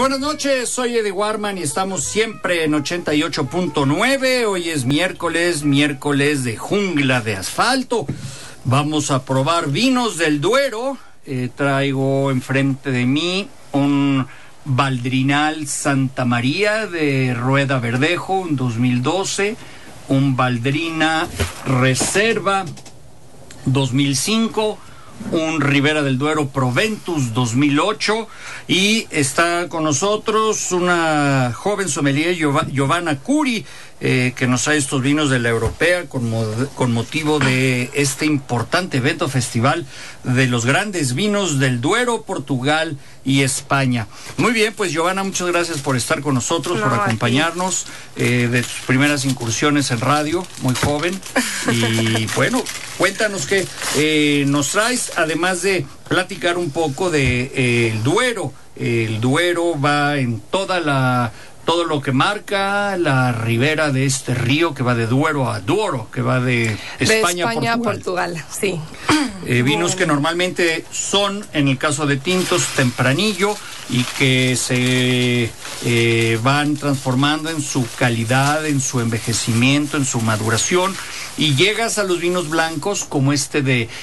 buenas noches, soy Eddie Warman y estamos siempre en 88.9. Hoy es miércoles de jungla de asfalto. Vamos a probar vinos del Duero. Traigo enfrente de mí un Baldrinal Santa María de Rueda Verdejo, un 2012, un Baldrina Reserva 2005, un Ribera del Duero Proventus 2008, y está con nosotros una joven sommelier, Giovanna Curi, que nos trae estos vinos de la Europea con motivo de este importante evento festival de los grandes vinos del Duero, Portugal y España. Muy bien, pues Giovanna, muchas gracias por estar con nosotros, por acompañarnos, de tus primeras incursiones en radio, muy joven. Y bueno, cuéntanos qué nos traes, además de platicar un poco de el Duero. El Duero va en todo lo que marca la ribera de este río que va de Duero a Douro, que va de España a Portugal. Sí. Vinos que normalmente son, en el caso de tintos, tempranillo, y que se van transformando en su calidad, en su envejecimiento, en su maduración, y llegas a los vinos blancos como este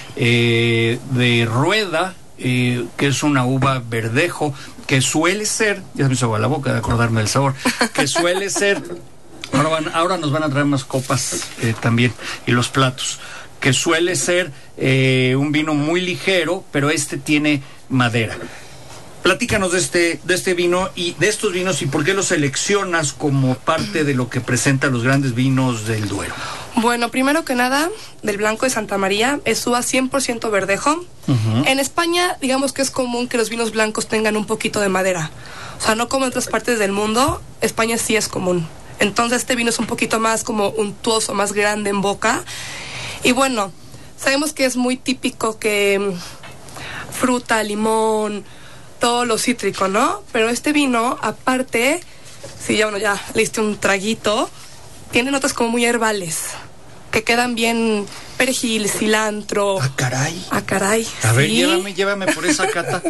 de Rueda, que es una uva verdejo, que suele ser, ya se me hizo agua la boca de acordarme del sabor, que suele ser, ahora nos van a traer más copas también, y los platos, que suele ser un vino muy ligero, pero este tiene madera. Platícanos de este vino y de estos vinos, y por qué los seleccionas como parte de lo que presentan los grandes vinos del Duero. Bueno, primero que nada, del Blanco de Santa María, es uva 100% verdejo. Uh-huh. En España, digamos que es común que los vinos blancos tengan un poquito de madera. O sea, no como en otras partes del mundo, España sí es común. Entonces este vino es un poquito más como untuoso, más grande en boca. Y bueno, sabemos que es muy típico que fruta, limón, todo lo cítrico, ¿no? Pero este vino, aparte, si ya le diste un traguito, tiene notas como muy herbales, que quedan bien, perejil, cilantro. ¡Ah, caray! ¡Ah, caray! A ver, llévame por esa cata.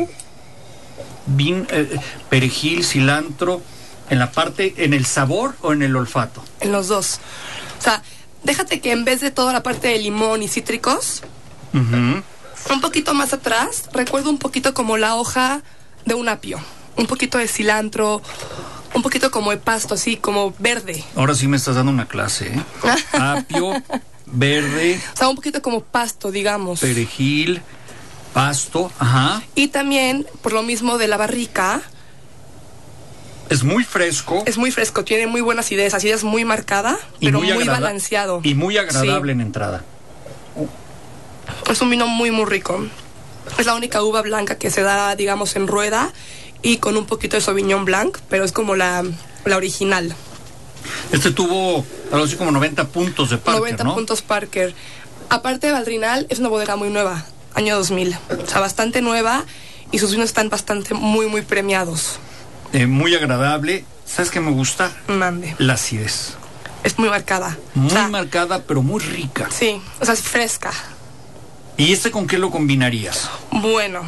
Perejil, cilantro, ¿en el sabor o en el olfato? En los dos. O sea, déjate que en vez de toda la parte de limón y cítricos, uh-huh, un poquito más atrás, recuerdo un poquito como la hoja de un apio, un poquito de cilantro, un poquito como de pasto, así como verde. Ahora sí me estás dando una clase, ¿eh? Apio, verde. O sea, un poquito como pasto, digamos. Perejil, pasto, ajá. Y también, por lo mismo de la barrica. Es muy fresco. Es muy fresco, tiene muy buena acidez muy marcada, pero muy balanceado. Y muy agradable, sí, en entrada. Es un vino muy, muy rico. Es la única uva blanca que se da, digamos, en rueda y con un poquito de Sauvignon Blanc, pero es como la original. Este tuvo algo así como 90 puntos de Parker, 90 ¿no? puntos Parker. Aparte de Baldrinal, es una bodega muy nueva, año 2000. O sea, bastante nueva, y sus vinos están muy, muy premiados. Muy agradable. ¿Sabes qué me gusta? Mande. La acidez. Es muy marcada. Muy marcada, pero muy rica. Sí, o sea, es fresca. ¿Y con qué lo combinarías? Bueno.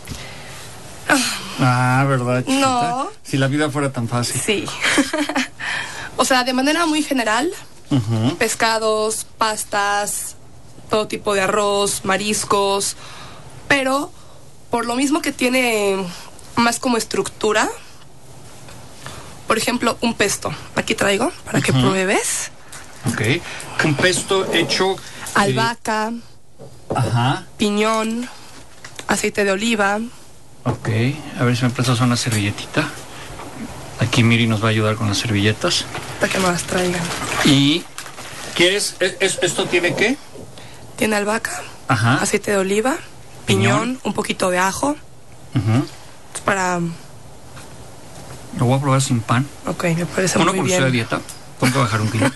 ¿Verdad, chiquita? No. Si la vida fuera tan fácil. Sí. O sea, de manera muy general, uh-huh, pescados, pastas, todo tipo de arroz, mariscos, pero por lo mismo que tiene más como estructura, por ejemplo, un pesto. Aquí traigo para, uh-huh, que pruebes. Ok. Un pesto hecho... albahaca, ajá, piñón, aceite de oliva. Ok, a ver si me prestas una servilletita. Aquí Miri nos va a ayudar con las servilletas. Para que me las traigan. ¿Y quieres? ¿Esto tiene qué? Tiene albahaca, ajá, aceite de oliva, piñón, un poquito de ajo. Uh-huh. Es para... Lo voy a probar sin pan. Ok, me parece muy bien. Uno, porque soy de dieta, tengo que bajar un kilo.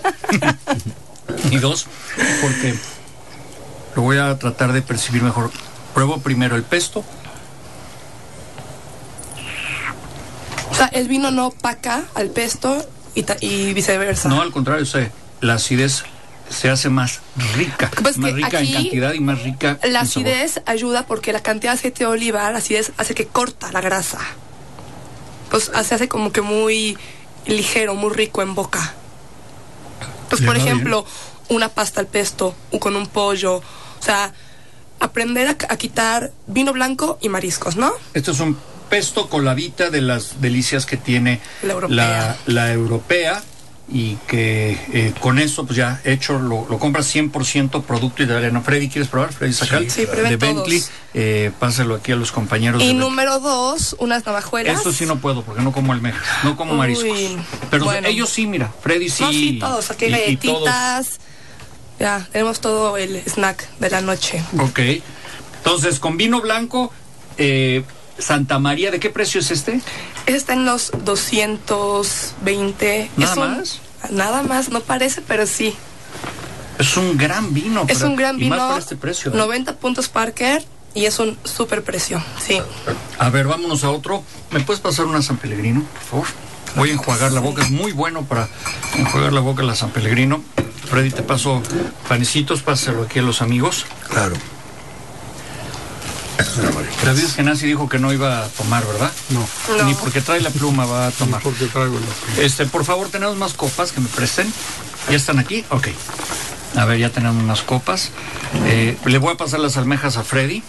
Y dos, porque lo voy a tratar de percibir mejor. Pruebo primero el pesto. O sea, el vino no opaca al pesto y viceversa. No, al contrario, la acidez se hace más rica. Pues más rica en cantidad y más rica en la sabor. acidez ayuda porque la cantidad de aceite de oliva, la acidez hace que corta la grasa. pues se hace como que muy ligero, muy rico en boca. Pues por ejemplo, una pasta al pesto con un pollo, o sea, aprender a quitar vino blanco y mariscos, ¿no? Esto es un pesto colavita de las delicias que tiene la europea, y que con eso pues ya hecho lo compras 100% producto italiano. Freddy, ¿quieres probar? Freddy Sacal, sí, de Bentley, pásalo aquí a los compañeros. Y número 2, unas navajuelas. Eso sí no puedo porque no como almejas, no como mariscos. Pero bueno, ellos sí, mira, Freddy sí. No, sí, todos, aquí hay galletitas. Ya, tenemos todo el snack de la noche. Ok, entonces con vino blanco, Santa María, ¿de qué precio es este? Está en los 220. ¿Nada más? Nada más, no parece, pero sí. Es un gran vino. Es un gran vino. Y más por este precio. 90 puntos Parker y es un súper precio, sí. A ver, vámonos a otro. ¿Me puedes pasar una San Pellegrino, por favor? Voy a enjuagar la boca. Es muy bueno para enjuagar la boca la San Pellegrino. Freddy, te paso panecitos, pásalo aquí a los amigos. Claro. David Genasi dijo que no iba a tomar, ¿verdad? No. Ni porque trae la pluma va a tomar. Ni porque traigo la pluma. Por favor, tenemos más copas que me presten. ¿Ya están aquí? Ok. A ver, ya tenemos unas copas. Le voy a pasar las almejas a Freddy.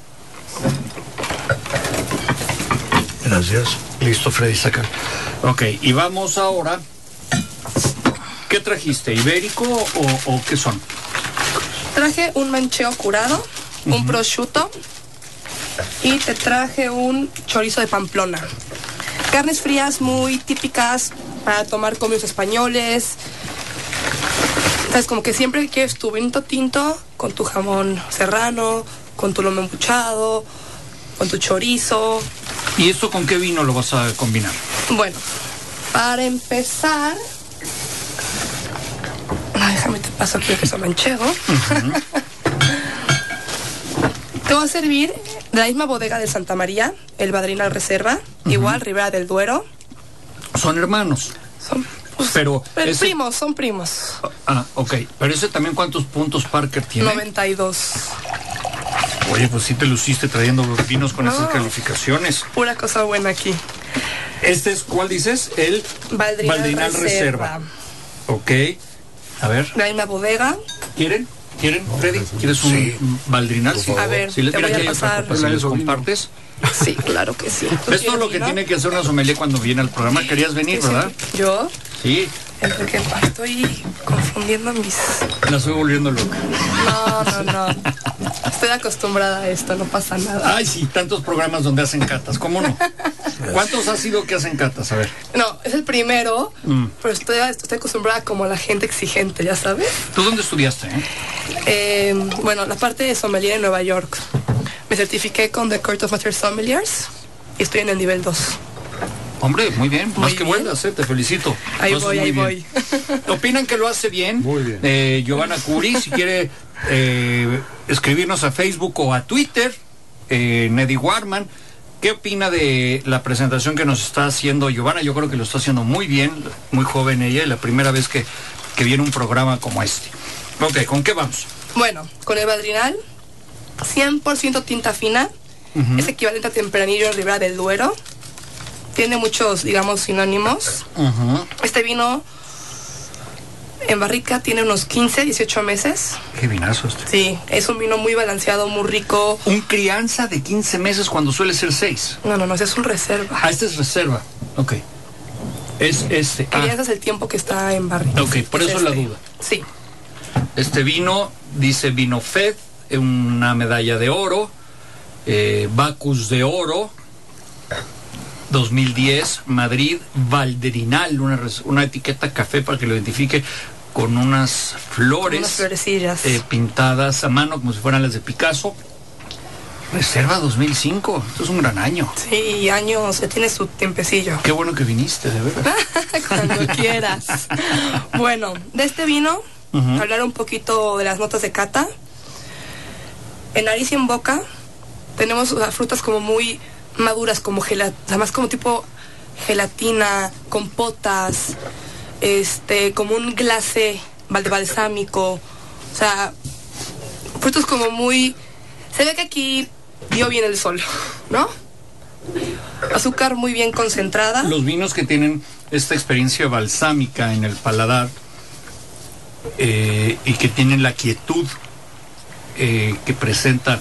Gracias. Listo, Freddy, saca. Ok, y vamos ahora. ¿Qué trajiste? ¿Ibérico o qué son? Traje un manchego curado, un prosciutto y te traje un chorizo de Pamplona. Carnes frías muy típicas para tomar con los españoles. ¿Sabes? Como que siempre quieres tu vinito tinto con tu jamón serrano, con tu lomo embuchado, con tu chorizo. ¿Y esto con qué vino lo vas a combinar? Bueno, para empezar... déjame te paso aquí el queso manchego. Te voy a servir de la misma bodega de Santa María, el Badrinal Reserva, igual Ribera del Duero. Son hermanos. Son pero ese... primos, son primos. Ah, ok. Pero ese también, ¿cuántos puntos Parker tiene? 92. Oye, pues sí te luciste trayendo los vinos con esas calificaciones. Pura cosa buena aquí. Este es, ¿cuál dices? El Badrinal Reserva. Ok. A ver. La misma bodega. ¿Quieren, Freddy? ¿Quieres un Badrinal? Sí. A ver, si les te voy a pasar. pasar. ¿Si les compartes? Sí, claro que sí. Es todo lo que tiene que hacer una sommelier cuando viene al programa. Querías venir, ¿verdad? ¿Yo? Sí. Porque estoy confundiendo mis... La estoy volviendo loca. No. Estoy acostumbrada a esto, no pasa nada. Ay, sí, tantos programas donde hacen catas, ¿cómo no? ¿Cuántos ha sido que hacen catas? A ver. No, es el primero, pero estoy acostumbrada como a la gente exigente, ¿ya sabes? ¿Tú dónde estudiaste? Bueno, la parte de sommelier en Nueva York. Me certifiqué con The Court of Master Sommeliers y estoy en el nivel 2. Hombre, muy bien, más que buenas, te felicito. Ahí voy. ¿Opinan que lo hace bien? Muy bien. Giovanna Curi, si quiere escribirnos a Facebook o a Twitter, Neddy Warman, ¿qué opina de la presentación que nos está haciendo Giovanna? Yo creo que lo está haciendo muy bien, muy joven ella, y la primera vez que viene un programa como este. Ok, ¿con qué vamos? Bueno, con el Badrinal, 100% tinta fina, es equivalente a Tempranillo en Ribera del Duero. Tiene muchos, digamos, sinónimos. Este vino en barrica tiene unos 15, 18 meses. Qué vinazo este. Sí, es un vino muy balanceado, muy rico. ¿Un crianza de 15 meses cuando suele ser 6? No, ese es un reserva. Ah, este es reserva. Ok. Es este. Crianza es el tiempo que está en barrica. Ok, por eso la duda. Sí. Este vino, dice Vino Fed, una medalla de oro, Bacus de oro, 2010, Madrid, Valderinal, una etiqueta café para que lo identifique, con unas flores, unas florecillas pintadas a mano como si fueran las de Picasso. Reserva 2005, esto es un gran año. Sí, años, ya tiene su tiempecillo. Qué bueno que viniste, de verdad. Cuando quieras. Bueno, de este vino, hablar un poquito de las notas de cata. En nariz y en boca tenemos frutas como muy maduras, como además como tipo gelatina, compotas, como un glacé balsámico, o sea, frutos como muy... Se ve que aquí dio bien el sol, ¿no? azúcar muy bien concentrada. Los vinos que tienen esta experiencia balsámica en el paladar y que tienen la quietud que presenta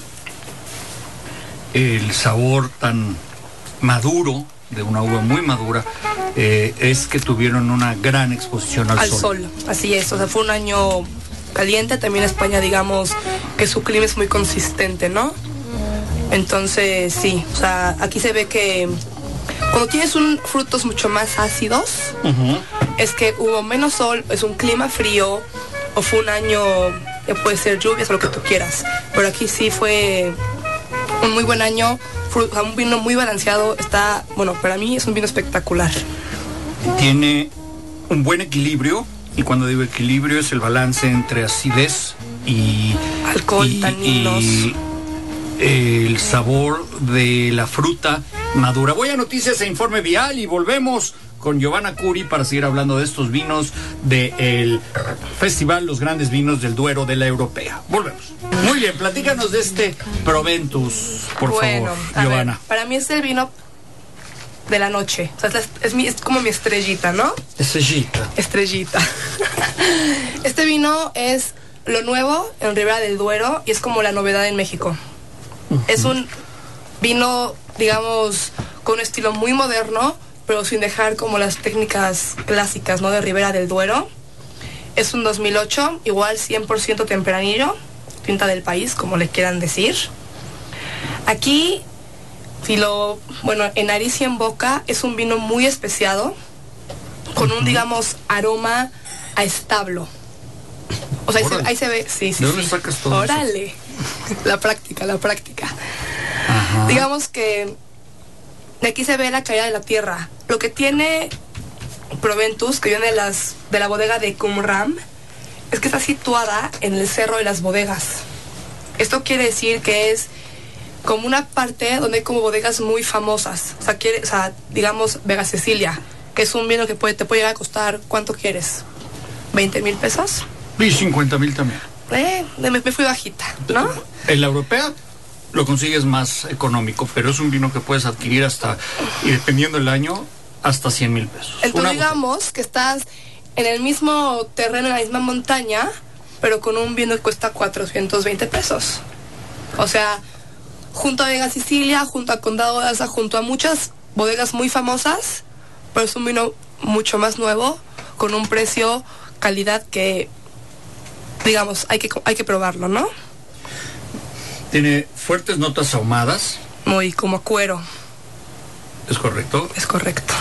el sabor tan maduro de una uva muy madura, es que tuvieron una gran exposición al sol. Así es, o sea, fue un año caliente. También España, digamos que su clima es muy consistente, ¿no? Entonces sí, o sea, aquí se ve que cuando tienes frutos mucho más ácidos, es que hubo menos sol, es un clima frío, o fue un año que puede ser lluvias o lo que tú quieras, pero aquí sí fue un muy buen año, un vino muy balanceado. Está, bueno, para mí es un vino espectacular. Tiene un buen equilibrio, y cuando digo equilibrio es el balance entre acidez y alcohol, taninos, y el sabor de la fruta madura. Voy a noticias e informe vial y volvemos con Giovanna Curi para seguir hablando de estos vinos del Festival Los Grandes Vinos del Duero de la Europea. Volvemos. Muy bien, platícanos de este Proventus, por favor, Giovanna. Para mí es el vino de la noche. O sea, es como mi estrellita, ¿no? Estrellita. Este vino es lo nuevo en Ribera del Duero y es como la novedad en México. Es un vino, digamos, con un estilo muy moderno, pero sin dejar como las técnicas clásicas, ¿no?, de Ribera del Duero. Es un 2008, igual 100% tempranillo, tinta del país, como le quieran decir. Aquí, en nariz y en boca, es un vino muy especiado, con un, digamos, aroma a establo. O sea, ahí se ve, sí. ¿De dónde sacas todo ¡Órale! eso? La práctica. Ajá. Digamos que de aquí se ve la caída de la tierra. Lo que tiene Proventus, que viene de la bodega de Qumran, es que está situada en el Cerro de las Bodegas. Esto quiere decir que es como una parte donde hay como bodegas muy famosas. O sea, digamos, Vega Cecilia, que es un vino que te puede llegar a costar, ¿cuánto quieres? ¿20,000 pesos? Y 50,000 también. Me fui bajita, ¿no? En la europea lo consigues más económico, pero es un vino que puedes adquirir hasta, y dependiendo del año, hasta 100,000 pesos. Entonces digamos que estás en el mismo terreno, en la misma montaña, pero con un vino que cuesta 420 pesos. O sea, junto a Vega Sicilia, junto a Condado de Alza, junto a muchas bodegas muy famosas, pero es un vino mucho más nuevo, con un precio, calidad que, digamos, hay que probarlo, ¿no? Tiene fuertes notas ahumadas. Muy como cuero. ¿Es correcto? Es correcto.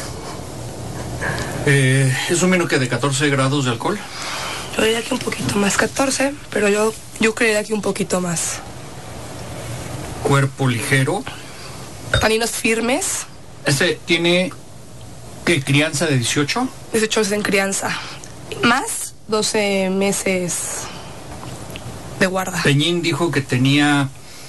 ¿Es un vino que de 14 grados de alcohol? Yo diría que un poquito más, 14, pero yo creería que un poquito más. Cuerpo ligero. Taninos firmes. ¿Tiene qué, crianza de 18? 18 meses en crianza. Más 12 meses de guarda. Peñín dijo que tenía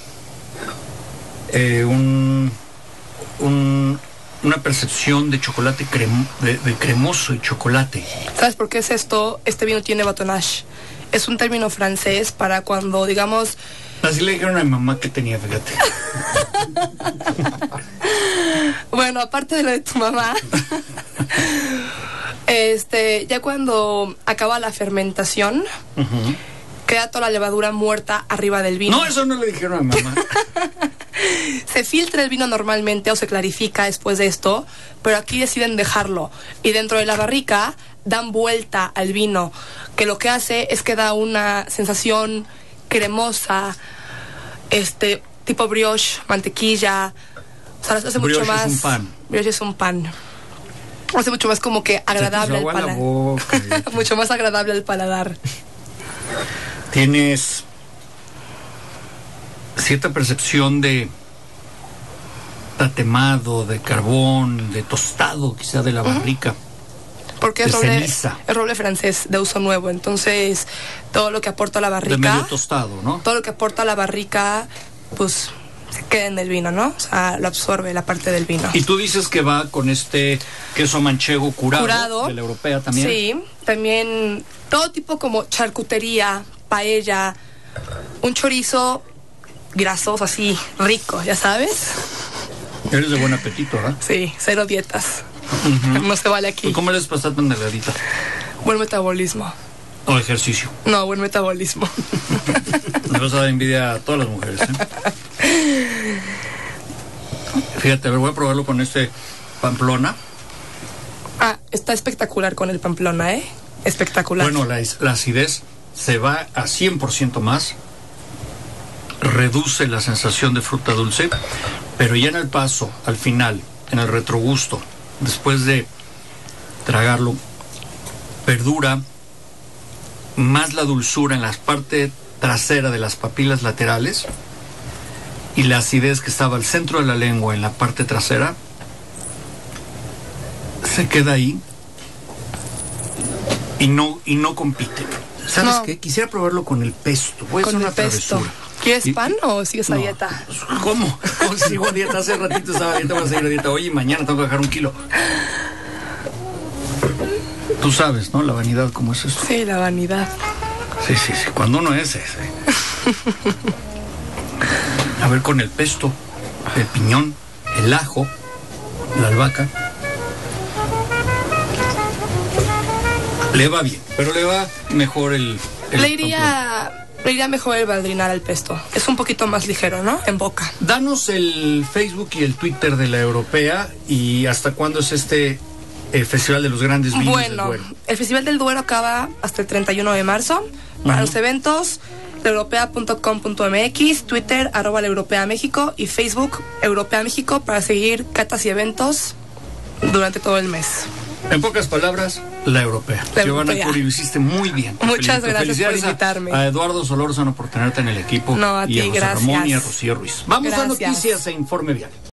una percepción de chocolate de cremoso y chocolate. ¿Sabes por qué es esto? Este vino tiene batonnage. Es un término francés para cuando, digamos... Así le dijeron a mi mamá que tenía, fíjate. Bueno, aparte de lo de tu mamá, ya cuando acaba la fermentación, queda toda la levadura muerta arriba del vino. No, eso no le dijeron a mi mamá. Se filtra el vino normalmente o se clarifica después de esto, pero aquí deciden dejarlo. Y dentro de la barrica dan vuelta al vino, que lo que hace es que da una sensación cremosa, tipo brioche, mantequilla. O sea, hace brioche mucho más. Es un pan. Brioche es un pan. Hace mucho más como que agradable al paladar. Mucho más agradable al paladar. Tienes cierta percepción de tatemado, de carbón, de tostado, quizá de la barrica. Porque es roble francés de uso nuevo, entonces todo lo que aporta la barrica... De medio tostado, ¿no? Todo lo que aporta la barrica, pues se queda en el vino, ¿no? O sea, lo absorbe la parte del vino. Y tú dices que va con este queso manchego curado. De la europea también. Sí, también todo tipo como charcutería, paella, un chorizo grasoso así, rico, ya sabes. Eres de buen apetito, ¿verdad? Sí, 0 dietas. No se vale aquí. ¿Cómo les pasas tan delgadita? Buen metabolismo. ¿O ejercicio? No, buen metabolismo. Me vas a dar envidia a todas las mujeres, ¿eh? Fíjate, a ver, voy a probarlo con este Pamplona. Ah, está espectacular con el Pamplona, ¿eh? Espectacular. Bueno, la acidez se va a 100% más, reduce la sensación de fruta dulce, pero ya en el paso, al final, en el retrogusto, después de tragarlo, perdura más la dulzura en la parte trasera de las papilas laterales y la acidez que estaba al centro de la lengua en la parte trasera se queda ahí y no compite. ¿Sabes qué? Quisiera probarlo con el pesto. Voy a hacer una travesura. ¿Quieres pan o sigues a dieta? ¿Cómo? ¿Cómo sigo a dieta? Hace ratito estaba a dieta, voy a seguir a dieta. Oye, mañana tengo que bajar 1 kilo. Tú sabes, ¿no? La vanidad, ¿cómo es esto? Sí, la vanidad. Sí. Cuando uno es ese. A ver, con el pesto, el piñón, el ajo, la albahaca. Le va bien, pero le va mejor el le iría mejor el baldrinar al pesto. Es un poquito más ligero, ¿no? En boca. Danos el Facebook y el Twitter de la Europea y hasta cuándo es este Festival de los Grandes Vinos del Duero. Bueno, el Festival del Duero acaba hasta el 31 de marzo. Para los eventos, laeuropea.com.mx, Twitter, @laeuropeaméxico y Facebook, Europea México, para seguir catas y eventos durante todo el mes. En pocas palabras, la Europea. Giovanna Curi, lo hiciste muy bien. Muchas gracias por invitarme. A Eduardo Solórzano por tenerte en el equipo. No, a ti, y a José gracias. Ramón y a Rocío Ruiz. Vamos a noticias e Informe Vial.